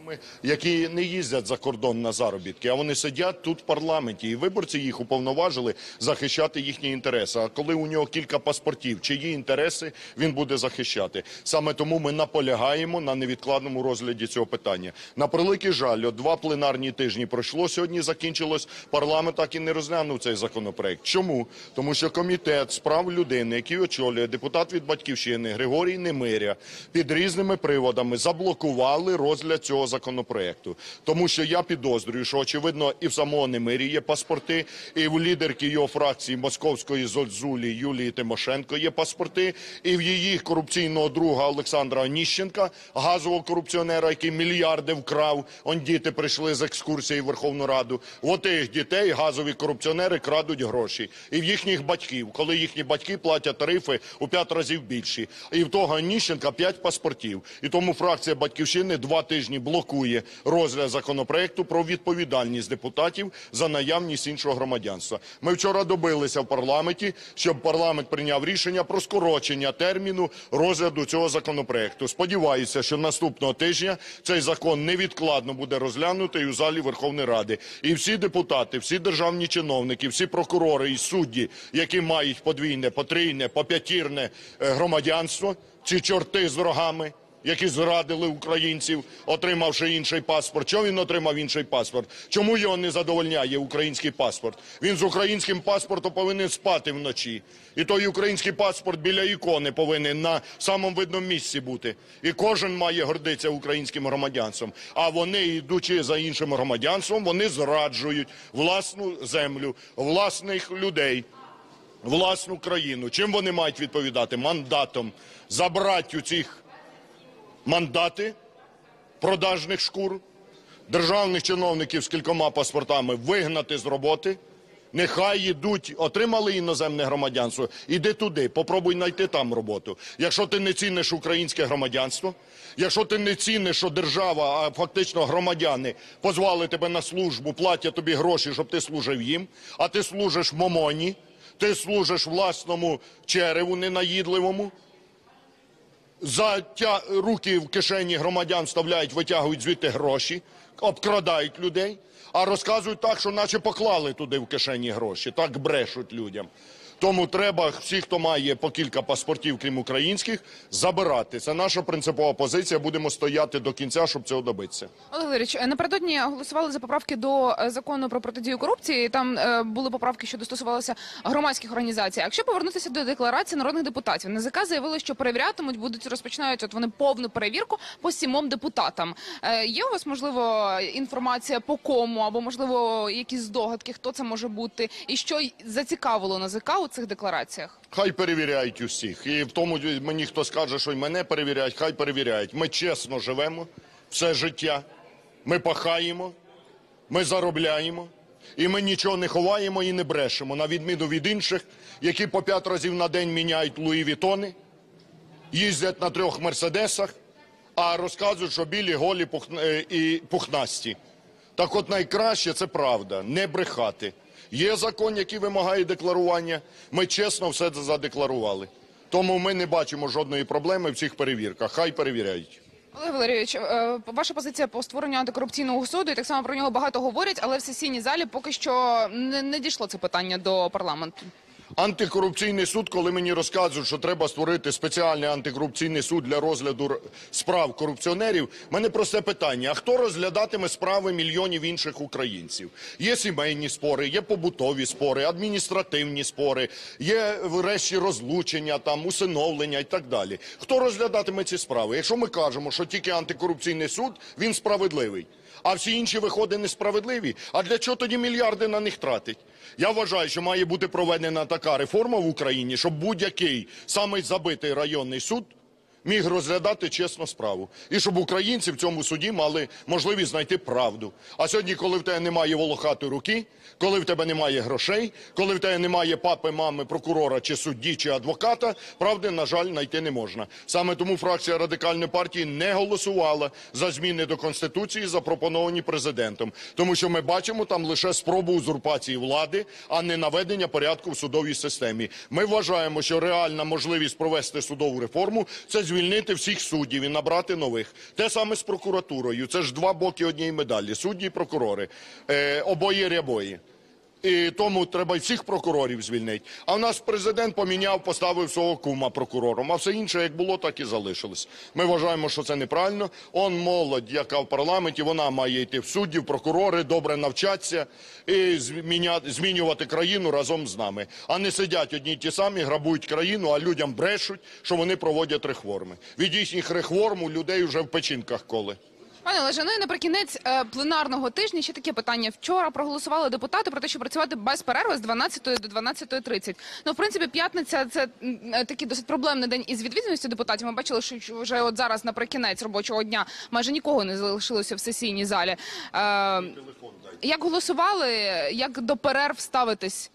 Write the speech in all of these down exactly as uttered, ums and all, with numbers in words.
які не їздять за кордон на заробітки, а вони сидять тут в парламенті, і виборці їх уповноважили захищати їхні інтереси. А коли у нього кілька паспортів, чиї інтереси він буде захищати? Саме тому ми наполягаємо на невідкладному розгляді цього питання. На превеликий жаль, от два пленарні тижні пройшло, сьогодні закінчилось, парламент так і не розглянув цей законопроект. Чому? Тому що Комітет з прав людини, який очолює депутат від Батьківщини Григорій Немиря, під різними приводами заблокували розгляд цього законопроекту. Тому що я підозрюю, що, очевидно, і в самого Немирі є паспорти, і в лідерки його фракції московської Зозулі Юлії Тимошенко є паспорти, і в її корупційного друга Олександра Оніщенка, газового корупціонера, який мільярди вкрав, он діти прийшли з екскурсії в Верховну Раду. От їх дітей газові корупціонери крадуть гроші. І в їхніх батьків, коли їхні батьки платять тарифи у п'ять разів більші. І в того Оніщенка п'ять паспортів. І тому фракція Батьківщини два тижні блокує розгляд законопроекту про відповідальність депутатів за наявність іншого громадянства. Ми вчора добилися в парламенті, щоб парламент прийняв рішення про скорочення терміну розгляду цього законопроекту. Сподіваюся, що наступного тижня цей закон невідкладно буде розглянутий у залі Верховної Ради. І всі депутати, всі державні чиновники, всі прокурори і судді, які мають подвійне, потрійне, поп'ятірне громадянство, ці чорти з рогами, які зрадили українців, отримавши інший паспорт. Чому він отримав інший паспорт? Чому його не задовольняє український паспорт? Він з українським паспортом повинен спати вночі. І той український паспорт біля ікони повинен на самому видному місці бути. І кожен має гордитися українським громадянством. А вони, йдучи за іншим громадянством, вони зраджують власну землю, власних людей, власну країну. Чим вони мають відповідати? Мандатом. Забрати у цих мандати продажних шкур, державних чиновників з кількома паспортами вигнати з роботи, нехай йдуть, отримали іноземне громадянство, іди туди, попробуй знайти там роботу. Якщо ти не ціниш українське громадянство, якщо ти не ціниш, що держава, а фактично громадяни, позвали тебе на службу, платять тобі гроші, щоб ти служив їм, а ти служиш мамоні, ти служиш власному череву ненаїдливому, за тя... руки в кишені громадян вставляють, витягують звідти гроші, обкрадають людей, а розказують так, що наче поклали туди в кишені гроші, так брешуть людям. Тому треба всі, хто має по кілька паспортів, крім українських, забирати. Це наша принципова позиція, будемо стояти до кінця, щоб цього добитися. Олег Валерійович, напередодні голосували за поправки до закону про протидію корупції, там е, були поправки, що стосувалися громадських організацій. А якщо повернутися до декларації народних депутатів, НАЗК заявили, що перевірятимуть, будуть розпочинають от вони повну перевірку по сімом депутатам. Е, є у вас, можливо, інформація по кому, або, можливо, якісь здогадки, хто це може бути, і що зацікавило НАЗК у цих деклараціях? Хай перевіряють усіх. І в тому мені хто скаже, що й мене перевіряють, хай перевіряють. Ми чесно живемо все життя, ми пахаємо, ми заробляємо, і ми нічого не ховаємо і не брешемо, на відміну від інших, які по п'ять разів на день міняють Луї Вітони, їздять на трьох мерседесах, а розказують, що білі, голі пухна... і пухнасті. Так от найкраще – це правда, не брехати. Є закон, який вимагає декларування, ми чесно все це задекларували. Тому ми не бачимо жодної проблеми в цих перевірках, хай перевіряють. Олег Валерійович, ваша позиція по створенню антикорупційного суду, і так само про нього багато говорять, але в сесійній залі поки що не, не дійшло це питання до парламенту. Антикорупційний суд, коли мені розказують, що треба створити спеціальний антикорупційний суд для розгляду справ корупціонерів, в мене просте питання: а хто розглядатиме справи мільйонів інших українців? Є сімейні спори, є побутові спори, адміністративні спори, є врешті розлучення, там, усиновлення і так далі. Хто розглядатиме ці справи? Якщо ми кажемо, що тільки антикорупційний суд, він справедливий, а всі інші виходи несправедливі, а для чого тоді мільярди на них тратить? Я вважаю, що має бути проведена така реформа в Україні, щоб будь-який самий забитий районний суд міг розглядати чесно справу. І щоб українці в цьому суді мали можливість знайти правду. А сьогодні, коли в тебе немає волохатої руки, коли в тебе немає грошей, коли в тебе немає папи, мами, прокурора, чи судді, чи адвоката, правди, на жаль, знайти не можна. Саме тому фракція Радикальної партії не голосувала за зміни до Конституції, запропоновані президентом. Тому що ми бачимо там лише спробу узурпації влади, а не наведення порядку в судовій системі. Ми вважаємо, що реальна можливість провести судову реформу – це звільнити всіх суддів і набрати нових. Те саме з прокуратурою. Це ж два боки однієї медалі. Судді і прокурори. Е, обоє рябої. І тому треба й всіх прокурорів звільнити. А в нас президент поміняв, поставив свого кума прокурором. А все інше, як було, так і залишилось. Ми вважаємо, що це неправильно. Он молодь, яка в парламенті, вона має йти в судді, в прокурори, добре навчатися і зміняти, змінювати країну разом з нами. А не сидять одні й ті самі, грабують країну, а людям брешуть, що вони проводять реформи. Від їхніх реформ у людей вже в печінках коли. Пане Олеже, ну і наприкінець е, пленарного тижня ще таке питання. Вчора проголосували депутати про те, що працювати без перерви з дванадцятої до дванадцятої тридцять. Ну, в принципі, п'ятниця – це м, е, такий досить проблемний день із відвідуваністю депутатів. Ми бачили, що вже от зараз наприкінець робочого дня майже нікого не залишилося в сесійній залі. Е, як голосували, як до перерв ставитись?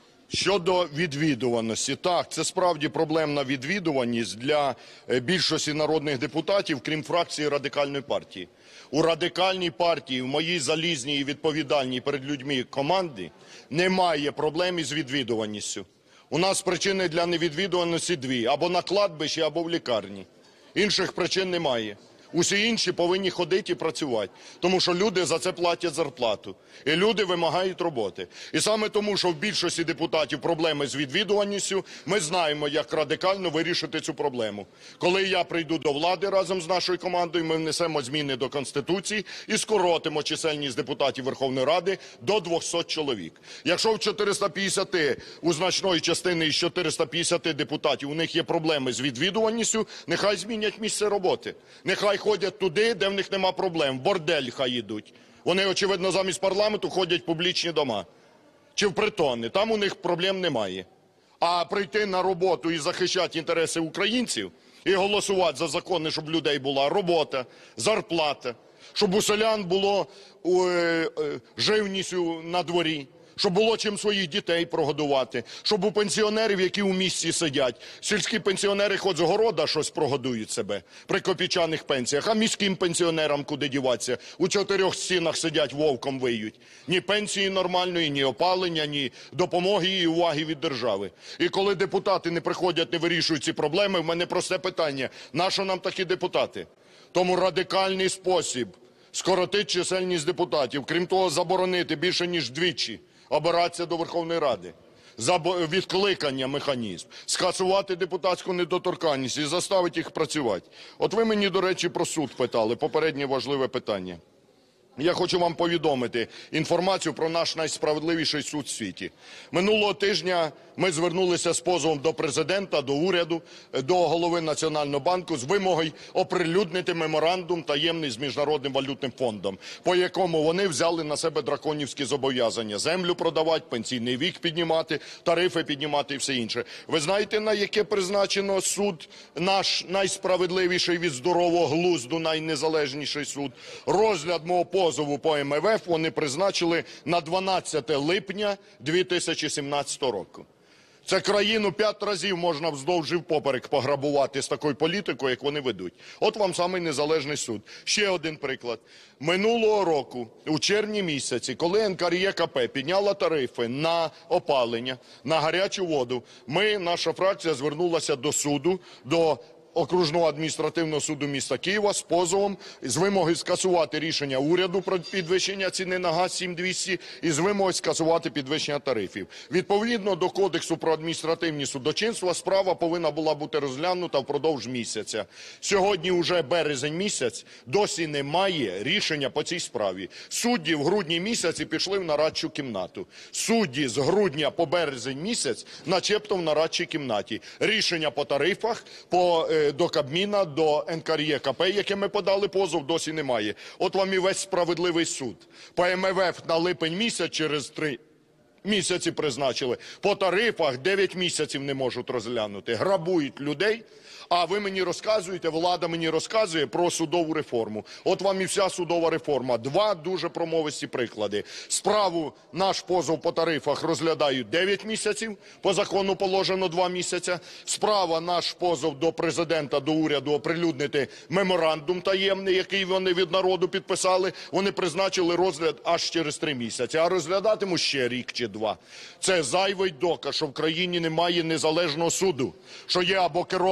Щодо відвідуваності, так, це справді проблемна відвідуваність для е, більшості народних депутатів, крім фракції Радикальної партії. У Радикальній партії, в моїй залізній і відповідальній перед людьми команді немає проблем із відвідуваністю. У нас причини для невідвідуваності дві – або на кладбищі, або в лікарні. Інших причин немає. Усі інші повинні ходити і працювати, тому що люди за це платять зарплату. І люди вимагають роботи. І саме тому, що в більшості депутатів проблеми з відвідуваністю, ми знаємо, як радикально вирішити цю проблему. Коли я прийду до влади разом з нашою командою, ми внесемо зміни до Конституції і скоротимо чисельність депутатів Верховної Ради до двохсот чоловік. Якщо в чотириста п'ятдесят у значної частини із чотириста п'ятдесят депутатів у них є проблеми з відвідуваністю, нехай змінять місце роботи. Нехай ходять туди, де в них нема проблем. В бордель хай йдуть. Вони, очевидно, замість парламенту ходять в публічні дома. Чи в притони. Там у них проблем немає. А прийти на роботу і захищати інтереси українців, і голосувати за закони, щоб в людей була робота, зарплата, щоб у селян було е, е, живністю на дворі, щоб було чим своїх дітей прогодувати, щоб у пенсіонерів, які у місті сидять, сільські пенсіонери хоч з города щось прогодують себе при копійчаних пенсіях, а міським пенсіонерам куди діватися? У чотирьох стінах сидять, вовком виють. Ні пенсії нормальної, ні опалення, ні допомоги і уваги від держави. І коли депутати не приходять, не вирішують ці проблеми, в мене просте питання: нащо нам такі депутати? Тому радикальний спосіб скоротити чисельність депутатів, крім того, заборонити більше ніж двічі обиратися до Верховної Ради, за відкликання механізм, скасувати депутатську недоторканність і заставити їх працювати. От ви мені, до речі, про суд питали, попереднє важливе питання. Я хочу вам повідомити інформацію про наш найсправедливіший суд в світі. Минулого тижня ми звернулися з позовом до президента, до уряду, до голови Національного банку з вимогою оприлюднити меморандум таємний з Міжнародним валютним фондом, по якому вони взяли на себе драконівські зобов'язання: землю продавати, пенсійний вік піднімати, тарифи піднімати і все інше. Ви знаєте, на яке призначено суд, наш найсправедливіший від здорового глузду, найнезалежніший суд? Розгляд мого позову по ем еф еф вони призначили на дванадцяте липня дві тисячі сімнадцятого року. Це країну п'ять разів можна вздовж і впоперек пограбувати з такою політикою, як вони ведуть. От вам самий незалежний суд. Ще один приклад. Минулого року, у червні місяці, коли ен ка ер є ка пе підняла тарифи на опалення, на гарячу воду, ми, наша фракція, звернулася до суду, до Окружного адміністративного суду міста Києва з позовом, з вимогою скасувати рішення уряду про підвищення ціни на газ сім двісті і з вимогою скасувати підвищення тарифів. Відповідно до Кодексу про адміністративні судочинства справа повинна була бути розглянута впродовж місяця. Сьогодні вже березень місяць, досі немає рішення по цій справі. Судді в грудні місяці пішли в нарадчу кімнату. Судді з грудня по березень місяць начебто в нарадчій кімнаті. Рішення по тарифах, по е, до Кабміна, до ен ка ер є ка пе, яке ми подали позов, досі немає. От вам і весь справедливий суд. По ем еф еф на липень місяць через три місяці призначили. По тарифах дев'ять місяців не можуть розглянути. Грабують людей. А ви мені розказуєте, влада мені розказує про судову реформу. От вам і вся судова реформа. Два дуже промовисті приклади. Справу, наш позов по тарифах розглядають дев'ять місяців, по закону положено два місяці. Справа, наш позов до президента, до уряду оприлюднити меморандум таємний, який вони від народу підписали, вони призначили розгляд аж через три місяці. А розглядатимуть ще рік чи два. Це зайвий доказ, що в країні немає незалежного суду, що є або керовані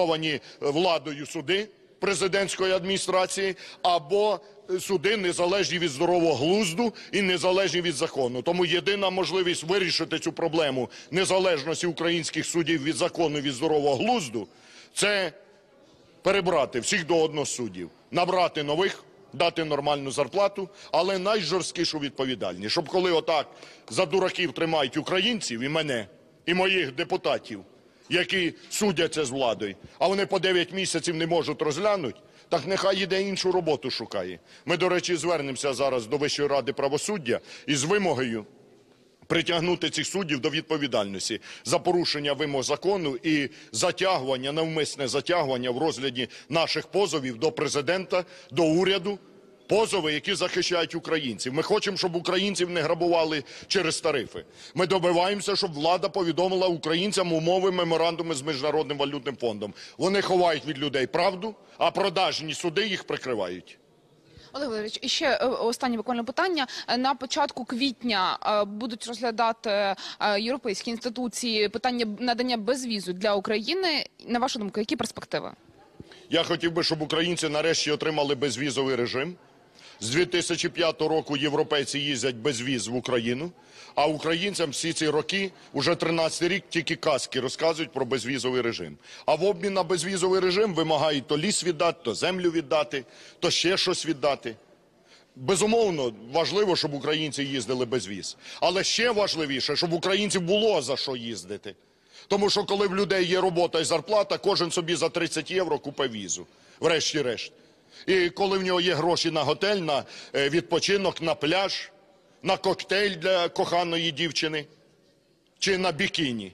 владою суди президентської адміністрації, або суди незалежні від здорового глузду і незалежні від закону. Тому єдина можливість вирішити цю проблему незалежності українських судів від закону, від здорового глузду – це перебрати всіх до одного суддів, набрати нових, дати нормальну зарплату, але найжорсткішу відповідальність. Щоб коли отак за дураків тримають українців і мене, і моїх депутатів, які судяться з владою, а вони по дев'ять місяців не можуть розглянути, так нехай іде іншу роботу шукає. Ми, до речі, звернемося зараз до Вищої ради правосуддя із вимогою притягнути цих суддів до відповідальності за порушення вимог закону і затягування, навмисне затягування в розгляді наших позовів до Президента, до уряду, позови, які захищають українців. Ми хочемо, щоб українців не грабували через тарифи. Ми добиваємося, щоб влада повідомила українцям умови меморандуму з Міжнародним валютним фондом. Вони ховають від людей правду, а продажні суди їх прикривають. Олег Валерійович, і ще е, останнє буквально питання. Е, На початку квітня е, будуть розглядати е, європейські інституції питання надання безвізу для України. На вашу думку, які перспективи? Я хотів би, щоб українці нарешті отримали безвізовий режим. З дві тисячі п'ятого року європейці їздять без віз в Україну, а українцям всі ці роки, уже тринадцятий рік, тільки казки розказують про безвізовий режим. А в обмін на безвізовий режим вимагають то ліс віддати, то землю віддати, то ще щось віддати. Безумовно, важливо, щоб українці їздили без віз. Але ще важливіше, щоб українців було за що їздити. Тому що коли в людей є робота і зарплата, кожен собі за тридцять євро купить візу, врешті-решт. І коли в нього є гроші на готель, на відпочинок, на пляж, на коктейль для коханої дівчини чи на бікіні.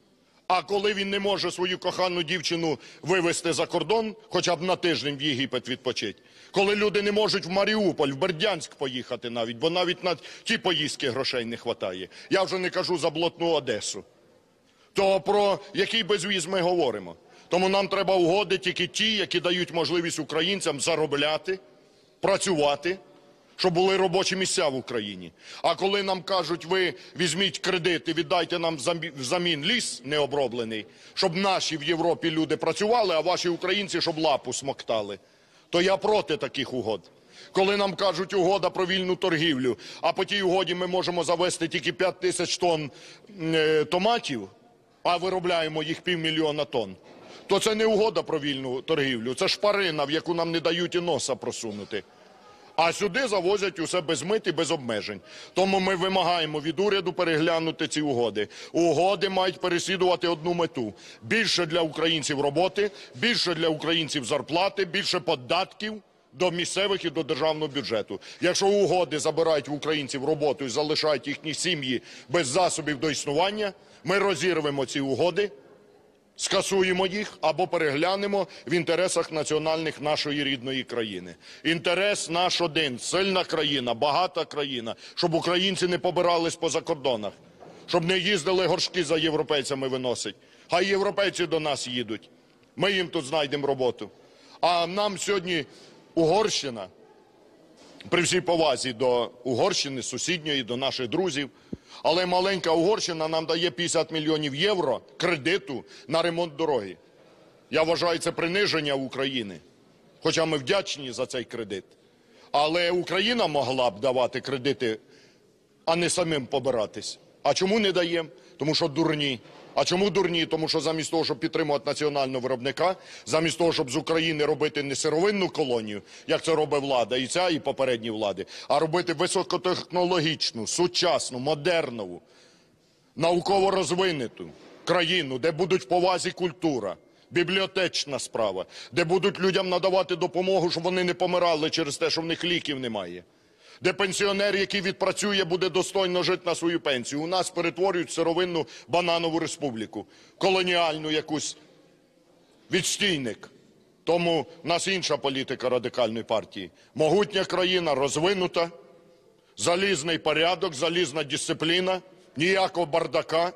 А коли він не може свою кохану дівчину вивезти за кордон, хоча б на тиждень в Єгипет відпочити, коли люди не можуть в Маріуполь, в Бердянськ поїхати навіть, бо навіть на ті поїздки грошей не вистачає. Я вже не кажу за блатну Одесу. То про який безвіз ми говоримо? Тому нам треба угоди тільки ті, які дають можливість українцям заробляти, працювати, щоб були робочі місця в Україні. А коли нам кажуть, ви візьміть кредит і віддайте нам взамін ліс необроблений, щоб наші в Європі люди працювали, а ваші українці, щоб лапу смоктали, то я проти таких угод. Коли нам кажуть угода про вільну торгівлю, а по тій угоді ми можемо завести тільки п'ять тисяч тонн е, томатів, а виробляємо їх півмільйона тонн, то це не угода про вільну торгівлю, це шпарина, в яку нам не дають і носа просунути. А сюди завозять усе без мит і без обмежень. Тому ми вимагаємо від уряду переглянути ці угоди. Угоди мають переслідувати одну мету. Більше для українців роботи, більше для українців зарплати, більше податків до місцевих і до державного бюджету. Якщо угоди забирають в українців роботу і залишають їхні сім'ї без засобів до існування, ми розірвемо ці угоди, скасуємо їх або переглянемо в інтересах національних нашої рідної країни. Інтерес наш один – сильна країна, багата країна, щоб українці не побирались по закордонах, щоб не їздили горшки за європейцями виносить. Хай європейці до нас їдуть, ми їм тут знайдемо роботу. А нам сьогодні Угорщина, при всій повазі до Угорщини, сусідньої, до наших друзів, але маленька Угорщина нам дає п'ятдесят мільйонів євро кредиту на ремонт дороги. Я вважаю, це приниження України, хоча ми вдячні за цей кредит. Але Україна могла б давати кредити, а не самим побиратись. А чому не даємо? Тому що дурні. А чому дурні? Тому що замість того, щоб підтримувати національного виробника, замість того, щоб з України робити не сировинну колонію, як це робить влада, і ця, і попередні влади, а робити високотехнологічну, сучасну, модерну, науково розвинуту країну, де будуть в повазі культура, бібліотечна справа, де будуть людям надавати допомогу, щоб вони не помирали через те, що в них ліків немає. Де пенсіонер, який відпрацює, буде достойно жити на свою пенсію. У нас перетворюють в сировинну бананову республіку, колоніальну якусь, відстійник. Тому в нас інша політика Радикальної партії. Могутня країна, розвинута, залізний порядок, залізна дисципліна, ніякого бардака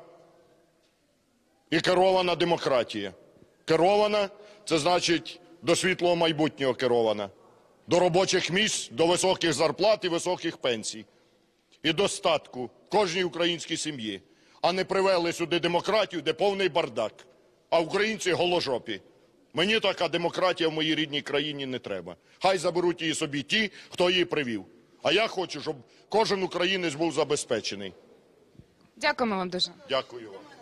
і керована демократія. Керована – це значить до світлого майбутнього керована. До робочих місць, до високих зарплат і високих пенсій. І достатку в кожній українській сім'ї. А не привели сюди демократію, де повний бардак. А українці голожопі. Мені така демократія в моїй рідній країні не треба. Хай заберуть її собі ті, хто її привів. А я хочу, щоб кожен українець був забезпечений. Дякуємо вам дуже. Дякую вам.